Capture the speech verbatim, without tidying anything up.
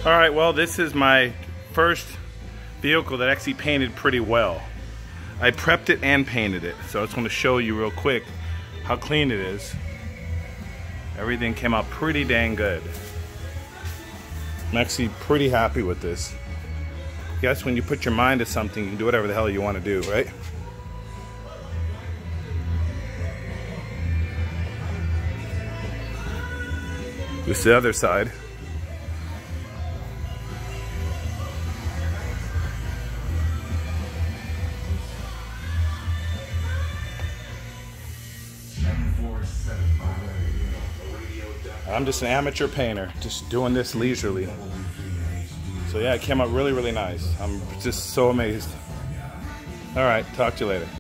All right, well, this is my first vehicle that actually painted pretty well. I prepped it and painted it, so I just want to show you real quick how clean it is. Everything came out pretty dang good. I'm actually pretty happy with this. I guess when you put your mind to something, you can do whatever the hell you want to do, right? This is the other side. I'm just an amateur painter, just doing this leisurely. So yeah, it came out really, really nice. I'm just so amazed. All right, talk to you later.